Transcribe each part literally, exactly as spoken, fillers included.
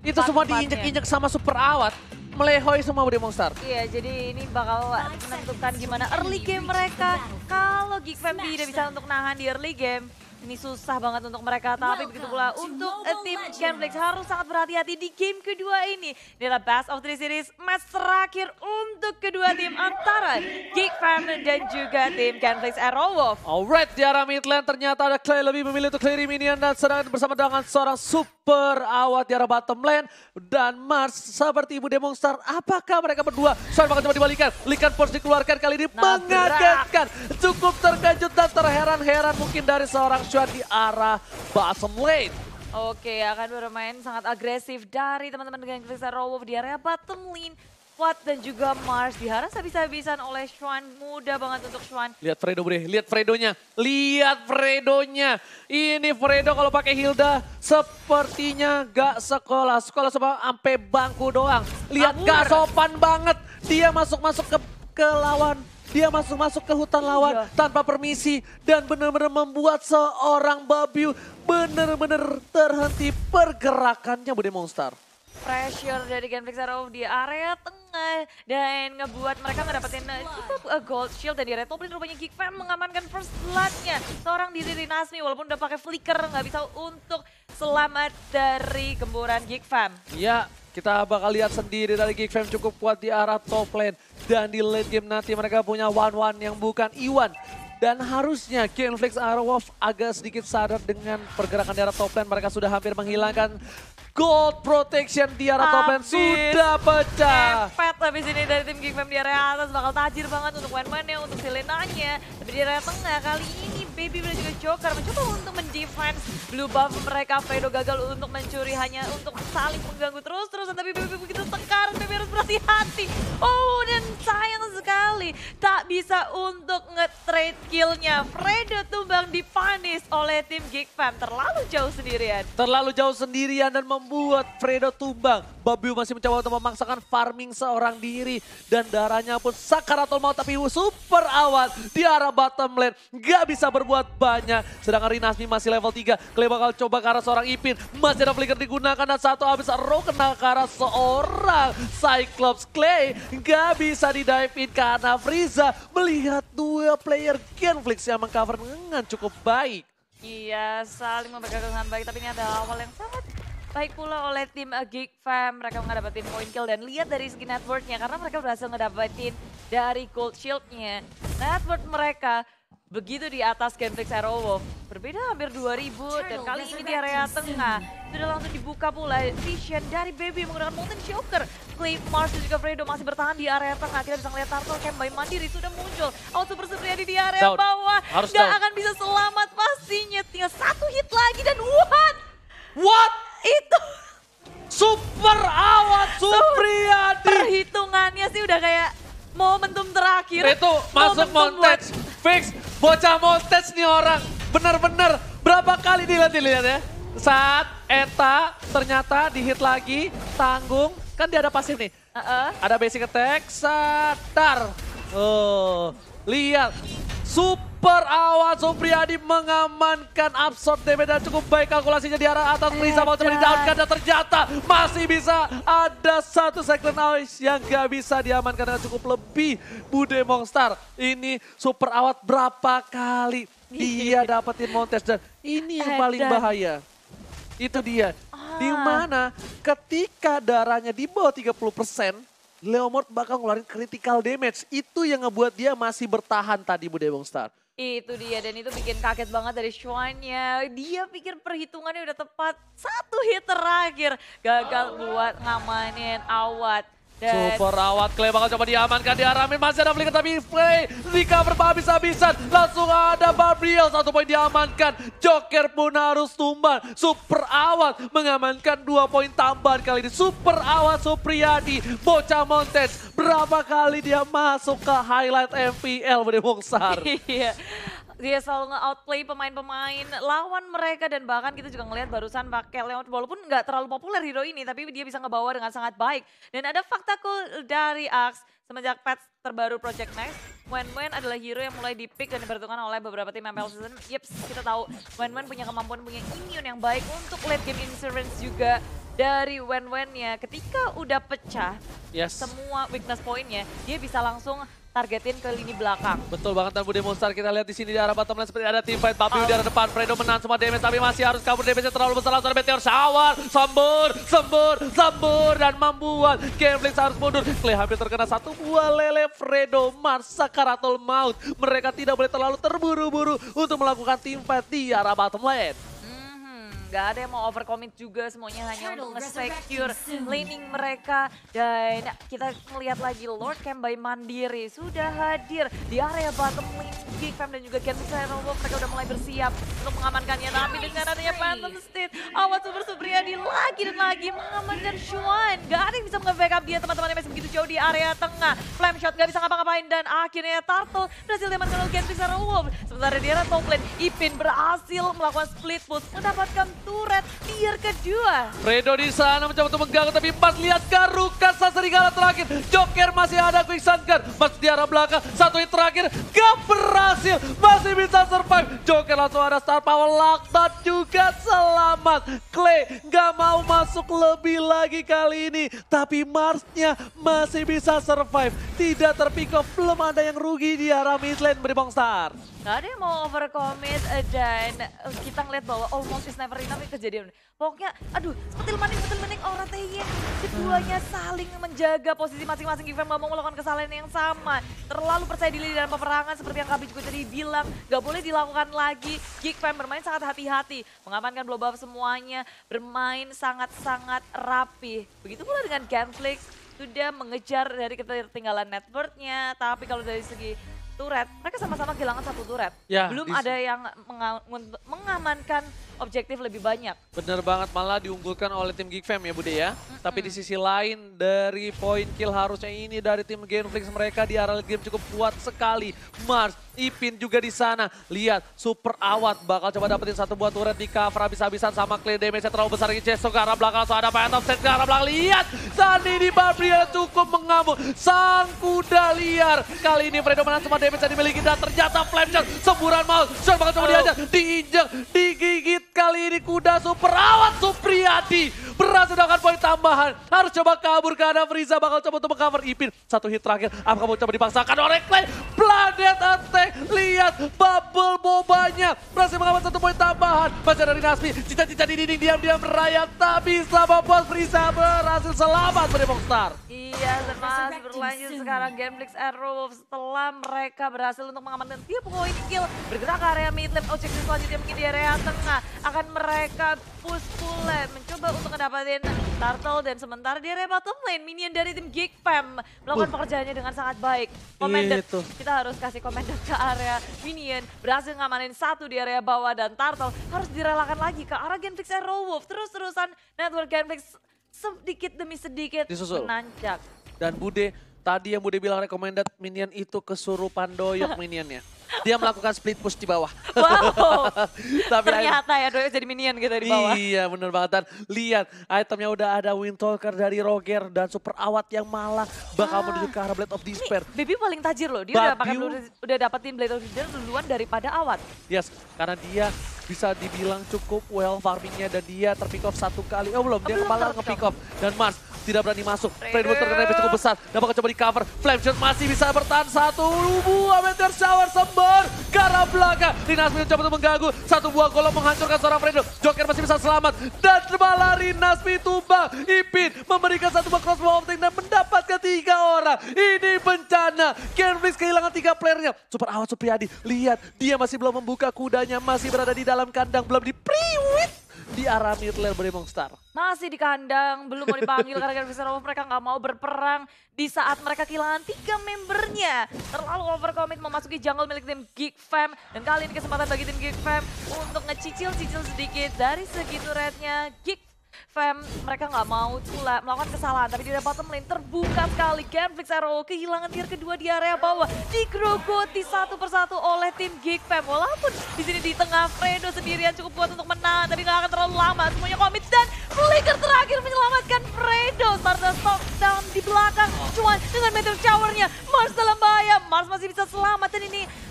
Itu semua diinjek-injek sama super awat. Melehoi semua Bude Monster. Iya, jadi ini bakal menentukan gimana early game mereka. Kalau Geek Fam tidak bisa untuk nahan di early game, ini susah banget untuk mereka. Tapi begitu pula untuk uh, tim Genflix harus sangat berhati-hati di game kedua ini. Ini adalah best of three series match terakhir untuk kedua tim antara Geek Fam dan juga tim Genflix Aerowolf. Alright, di arah mid lane ternyata ada Clay lebih memilih untuk clear minion dan sedangkan bersama dengan seorang super awat di arah bottom lane. Dan Mars seperti Bude Monster, apakah mereka berdua? Soal bakal coba dibalikan, Likan Force dikeluarkan kali ini Nabrak. mengagetkan. Cukup terkejut dan terheran-heran mungkin dari seorang Xuan di arah bottom lane. Oke, akan bermain sangat agresif dari teman-teman Genflix Aerowolf di area bottom lane. Watt dan juga Mars diharas habis-habisan oleh Xuan. Mudah banget untuk Xuan. Lihat Fredo Bre, lihat Fredonya. Lihat Fredonya. Ini Fredo kalau pakai Hilda sepertinya gak sekolah. Sekolah sama sampai bangku doang. Lihat Abur. gak sopan banget. Dia masuk-masuk ke, ke lawan. Dia masuk-masuk ke hutan lawan Iya. tanpa permisi. Dan benar-benar membuat seorang Babiu benar-benar terhenti pergerakannya Bude Monster. Pressure dari Genflix Aerowolf di area tengah dan ngebuat mereka ngedapetin uh, cukup uh, gold shield dan di red top lane rupanya Geek Fam mengamankan first blood-nya. Seorang diri Nasmi walaupun udah pakai flicker nggak bisa untuk selamat dari gemburan Geek Fam. Ya, kita bakal lihat sendiri dari Geek Fam cukup kuat di arah top lane. Dan di late game nanti mereka punya one-one yang bukan Iwan. Dan harusnya Genflix Aerowolf agak sedikit sadar dengan pergerakan di arah top lane. Mereka sudah hampir menghilangkan gold protection di arah top lane. Habis. Sudah pecah. Epet habis ini dari tim Geek Fam di area atas bakal tajir banget untuk one-one-nya, untuk Selenanya. Tapi di area tengah kali ini Baby dan juga Joker mencoba untuk mendefense blue buff mereka. Fredo gagal untuk mencuri hanya untuk saling mengganggu terus-terusan. Tapi Baby begitu tengkar, Baby harus berhati-hati. Oh dan sayang sekali tak bisa untuk nge-trade killnya. Fredo tumbang dipanis oleh tim Geek Fam. Terlalu jauh sendirian. Terlalu jauh sendirian dan membuat Fredo tumbang. Babiu masih mencoba untuk memaksakan farming seorang diri. Dan darahnya pun sakaratul maut, tapi super awat di arah bottom lane. Gak bisa berbuat banyak. Sedangkan Rinasmi masih level tiga. Clay bakal coba ke arah seorang Ipin. Masih ada flicker digunakan dan satu habis Ro kena ke arah seorang Cyclops. Clay gak bisa di-dive in karena Frieza melihat dua player Genflix yang mengcover dengan cukup baik. Iya, saling mempegang dengan baik, tapi ini ada awal yang sangat baik pula oleh tim uh, Geek Fam. Mereka ngedapetin point kill dan lihat dari segi networknya karena mereka berhasil ngedapetin dari gold shieldnya. Network mereka begitu di atas Genflix Aerowolf. Berbeda hampir dua ribu dan kali ini di area tengah sudah langsung dibuka pula vision dari Baby menggunakan Molten Joker. Clay, Mars dan juga Fredo masih bertahan di area tengah. Kita bisa ngeliat Turtle Camp by Mandiri sudah muncul. Auto Super Supriyadi di area Down. bawah. Harus Gak down. akan bisa selamat pastinya. Tinggal satu hit lagi dan what? What? Itu Super awat Supriyadi. perhitungannya sih udah kayak momentum terakhir. Itu masuk Momentum montage. Fix, bocah montage nih orang. Bener-bener berapa kali dilihat-dilihat ya. Saat Eta ternyata di hit lagi, tanggung. Kan dia ada pasif nih. buat- Uh-uh. Ada basic attack, sadar. Oh, lihat. Super awat Supriyadi mengamankan absorb damage dan cukup baik kalkulasinya di arah atas. Frieza mau coba di-downkan dan ternyata masih bisa ada satu second hours yang gak bisa diamankan dengan cukup lebih. Bude Monster ini super awat berapa kali dia dapetin montes dan ini yang paling Edan. bahaya. Itu dia. Di mana ketika darahnya di bawah tiga puluh persen, Leomord bakal ngeluarin critical damage. Itu yang ngebuat dia masih bertahan tadi Bude Monster. Itu dia dan itu bikin kaget banget dari Xuan-nya. Dia pikir perhitungannya udah tepat. Satu hit terakhir gagal buat ngamanin awat. Dan Super awat, Clay bakal coba diamankan di arah mid. Masih ada flicker tapi Clay recover habis-habisan. Langsung ada Barbriel, satu poin diamankan. Joker pun harus tumbang. Super awat mengamankan dua poin tambahan kali ini. Super awat Supriyadi, bocah Montes. Berapa kali dia masuk ke highlight M P L Bude Mongsar. iya. Dia selalu nge-outplay pemain-pemain lawan mereka dan bahkan kita juga ngelihat barusan pakai Leon walaupun nggak terlalu populer hero ini tapi dia bisa ngebawa dengan sangat baik. Dan ada fakta cool dari Axe semenjak patch terbaru Project Next, Wen-Wen adalah hero yang mulai di-pick dan diperhitungkan oleh beberapa tim M P L season. Yeps, kita tahu Wen-Wen punya kemampuan, punya immune yang baik untuk late game insurance juga. dari Wen-Wen-nya. Ketika udah pecah Yes. semua weakness point-nya, dia bisa langsung targetin ke lini belakang. Betul banget dan Bude Monster kita lihat di sini di arah bottom lane seperti ada team fight Babiu di arah depan. Fredo menang semua damage tapi masih harus kabur, damage-nya terlalu besar, langsung ada Meteor Shower, sembur, sembur, sembur dan membuat Gameflix harus mundur. Clay hampir terkena satu buah lele. Fredo, Mars, Sakaratul Maut. Mereka tidak boleh terlalu terburu-buru untuk melakukan team fight di arah bottom lane. Gak ada yang mau overcommit juga, semuanya hanya untuk nge-secure laning mereka. Dan kita melihat lagi Lord Camp by Mandiri sudah hadir di area bottom lane. Geek Fam dan juga Genflix Aerowolf mereka udah mulai bersiap untuk mengamankannya. Tapi dengan adanya Phantom State, Awas Super Supriyadi lagi dan lagi mengamankan Xuan. Gak ada yang bisa nge-backup dia, teman-teman yang masih begitu jauh di area tengah. Flame Shot gak bisa ngapa-ngapain dan akhirnya Turtle berhasil diamankan oleh Genflix Aerowolf. Sementara di area top lane, Ipin berhasil melakukan split push, mendapatkan turret tier kedua. Fredo di sana mencoba untuk mengganggu tapi Mars lihat Garuka serigala terakhir. Joker masih ada Quicksand Guard. Mars di arah belakang, satu hit terakhir gak berhasil, masih bisa survive. Joker langsung ada star power, lockdown juga selamat. Clay gak mau masuk lebih lagi kali ini, tapi Marsnya masih bisa survive. Tidak terpick off, belum ada yang rugi di arah mid lane Brimong Star. Gak ada yang mau overcommit eh, dan eh, kita ngeliat bahwa almost is never enough ini kejadian. Pokoknya aduh seperti maning seperti maning orang Teyen. Keduanya saling menjaga posisi masing-masing. Geek Fam gak mau melakukan kesalahan yang sama. Terlalu percaya diri dalam peperangan seperti yang Kabi juga tadi bilang. Gak boleh dilakukan lagi. Geek Fam bermain sangat hati-hati. Mengamankan blow buff semuanya. Bermain sangat-sangat rapi. Begitu pula dengan Genflix. Sudah mengejar dari ketertinggalan network-nya. Tapi kalau dari segi turret, mereka sama-sama kehilangan satu turret. Ya, Belum di- ada yang menga- mengamankan objektif lebih banyak. Bener banget, malah diunggulkan oleh tim Geek Fam ya Bude ya. Mm-hmm. Tapi di sisi lain dari point kill harusnya ini dari tim Genflix, mereka di arah game cukup kuat sekali. Mars, Ipin juga di sana. Lihat, super awat bakal coba dapetin satu buah turret di cover habis-habisan sama Clay, damage-nya terlalu besar lagi. Ceso ke arah belakang, langsung ada Phantom State ke arah belakang. Lihat, Sandi di Babria cukup mengamuk. Sang kuda liar. Kali ini Fredo menang semua damage yang dimiliki dan ternyata Flame Shot, semburan maut. Shot bakal coba Oh. diajar, diinjak, digigit. Kali ini kuda super awat Supriyadi berhasil mendapatkan poin tambahan. Harus coba kabur ke arah Frieza, bakal coba untuk mengcover Ipin. Satu hit terakhir, apakah mau coba dipaksakan oleh Clay? Planet Attack, lihat bubble bobanya. Berhasil mengamankan satu poin tambahan. Masih dari Nasmi, cita-cita di dinding diam-diam merayap. Tak bisa membuat Frieza berhasil selamat Brimong Star. Iya, dan masih berlanjut sekarang Genflix Aerowolf setelah mereka berhasil untuk mengamankan tiap poin kill. Bergerak ke area mid lane, objektif selanjutnya mungkin di area tengah. Akan mereka push full lane, mencoba untuk ngedapatin Turtle dan sementara di area bottom lane, minion dari tim Geek Fam melakukan Uh. pekerjaannya dengan sangat baik. Commander, Itu. kita harus kasih Commander ke area minion, berhasil ngamanin satu di area bawah dan Turtle harus direlakan lagi ke arah Genflix Aerowolf. Terus-terusan network Genflix sedikit demi sedikit Disusul. menancap. Dan Bude, tadi yang Bude bilang recommended minion itu kesurupan doyok minionnya. Dia melakukan split push di bawah. Wow, Tapi ternyata ya doyok jadi minion gitu di bawah. Iya bener banget. Dan lihat itemnya udah ada Windtalker dari Roger dan super awat yang malah bakal Ah. menuju ke arah Blade of Despair. Nih, Baby paling tajir loh. Dia udah pakai Babiu. blue- udah dapetin Blade of Despair duluan daripada Awat. Yes, karena dia bisa dibilang cukup well farmingnya dan dia terpick off satu kali. Oh belum, dia Belum malah terpick nge-pick off. Dan Mars tidak berani masuk. Raider. Rainbow terkena damage cukup besar. Dan bakal coba di cover. Flame Shot masih bisa bertahan satu buah Meteor Shower sembur ke arah belakang. Rinas mencoba untuk mengganggu. Satu buah golem menghancurkan seorang Fredo. Joker masih bisa selamat. Dan malah Rinasmi tumbang. Ipin memberikan satu buah crossbow optik dan mendapatkan tiga orang. Ini bencana. Genflix kehilangan tiga playernya. Super awat Supriyadi. Lihat, dia masih belum membuka kudanya. Masih berada di dalam kandang. Belum di priwit di arah mid lane Brimong Star. Masih di kandang, belum mau dipanggil karena Genflix Aerowolf mereka nggak mau berperang di saat mereka kehilangan tiga membernya. Terlalu overcommit memasuki jungle milik tim Geek Fam. Dan kali ini kesempatan bagi tim Geek Fam untuk ngecicil-cicil sedikit dari segi turretnya Geek Fam. Mereka nggak mau pula melakukan kesalahan, tapi di area bottom lane terbuka sekali. Genflix Aerowolf kehilangan tier kedua di area bawah. Digerogoti satu persatu oleh tim Geek Fam. Walaupun di sini di tengah Fredo sendirian cukup kuat untuk menang, tapi nggak akan terlalu lama. Semuanya komit dan flicker terakhir menyelamatkan Fredo. Stardust top down di belakang. Cuman dengan Meteor Shower-nya Mars dalam bahaya. Mars masih bisa selamat dan ini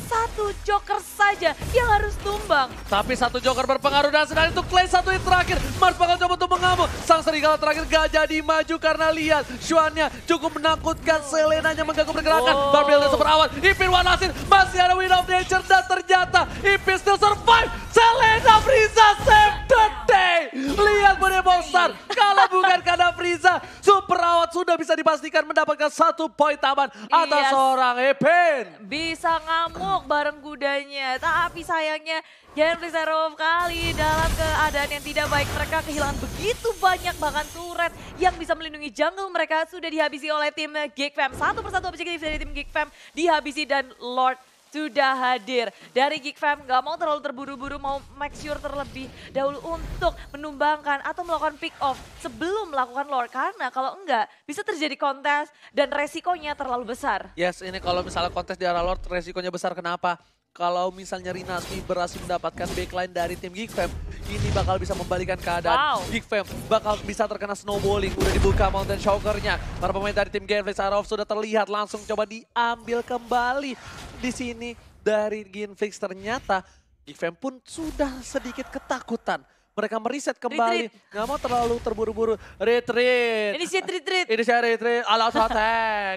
satu Joker saja yang harus tumbang. Tapi satu Joker berpengaruh dan sedang itu Clay satu yang terakhir. Mars bakal coba untuk mengamuk. Sang serigala terakhir gak jadi maju karena lihat Xuannya cukup menakutkan. Selenanya mengganggu pergerakan. Oh. Barbell dan super awan. Ipin one asin. Masih ada Wind of Nature dan ternyata Ipin still survive. Selena Frieza save the day. Lihat Bude Bosar. Kalau bukan karena Frieza, super awat sudah bisa dipastikan mendapatkan satu poin taman atas Yes. seorang Ipin. Bisa ngamuk bareng kudanya, tapi sayangnya Genflix Zero kali dalam keadaan yang tidak baik. Mereka kehilangan begitu banyak bahkan turret yang bisa melindungi jungle mereka sudah dihabisi oleh tim Geek Fam. Satu persatu objektif dari tim Geek Fam dihabisi dan Lord sudah hadir. Dari Geek Fam gak mau terlalu terburu-buru, mau make sure terlebih dahulu untuk menumbangkan atau melakukan pick off sebelum melakukan lore. Karena kalau enggak bisa terjadi kontes dan resikonya terlalu besar. Yes, ini kalau misalnya kontes di arah Lord resikonya besar. Kenapa? Kalau misalnya Rinasmi berhasil mendapatkan backline dari tim Geek Fam, ini bakal bisa membalikan keadaan. Wow. Geek Fam bakal bisa terkena snowballing. Udah dibuka Mountain Shocker-nya. Para pemain dari tim Genflix Arrow sudah terlihat langsung coba diambil kembali. Di sini dari Genflix ternyata Geek Fam pun sudah sedikit ketakutan. Mereka meriset kembali. Retreat. Nggak mau terlalu terburu-buru. Retreat. Initiate retreat. Ini saya retreat. All out attack.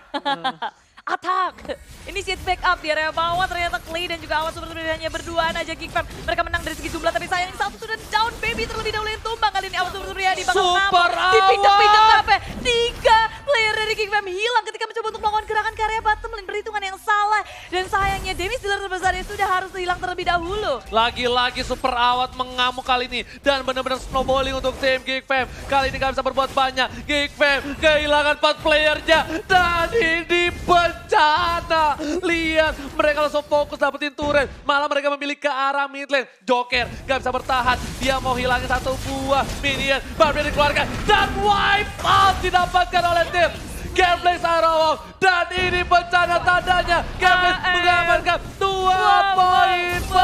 Attack! Initiate backup di area bawah, ternyata Clay dan juga Awas seperti hanya berduaan aja Geek Fam. Mereka menang dari segi jumlah, tapi sayang satu sudah down. Baby terlebih dahulu yang tumbang. Kali ini Awas seperti di bakal Super ngamuk. Dipindah-pindah Awas! sampai tiga player dari Geek Fam hilang ketika mencoba untuk melakukan gerakan ke area bottom lane. Perhitungan yang salah. Dan sayangnya damage dealer terbesarnya sudah harus hilang terlebih dahulu. Lagi-lagi super awat mengamuk kali ini. Dan benar-benar snowballing untuk tim Geek Fam. Kali ini gak bisa berbuat banyak. Geek Fam kehilangan empat playernya. Dan ini bencana. Lihat mereka langsung fokus dapetin turret. Malah mereka memilih ke arah mid lane. Joker gak bisa bertahan. Dia mau hilangin satu buah minion. Barbie dikeluarkan. Dan wipe out didapatkan oleh tim Genflix Arrow. Dan ini bencana tandanya. Genflix mengamankan dua poin